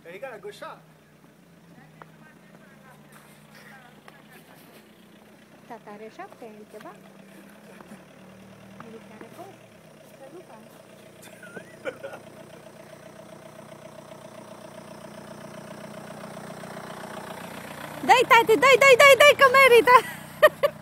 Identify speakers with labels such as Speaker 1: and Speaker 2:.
Speaker 1: He got a good shot.
Speaker 2: Tata are 7 ani ceva. Eric are 8. Să Luca. Dai, tati, dai, că merită!